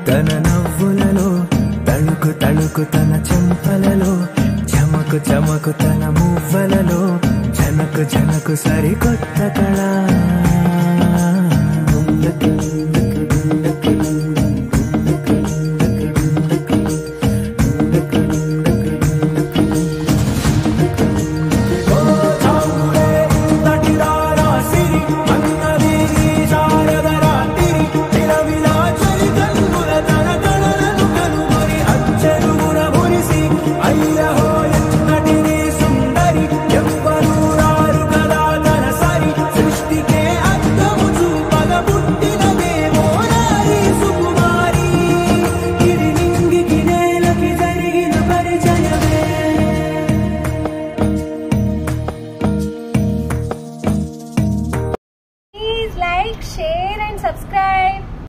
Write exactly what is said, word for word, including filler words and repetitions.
తన నవ్వులలో తళుకు తళుకు తన చెంపలలో చమకు చమకు తన మువ్వలలో జనకు జనకు సరికొత్త కళ.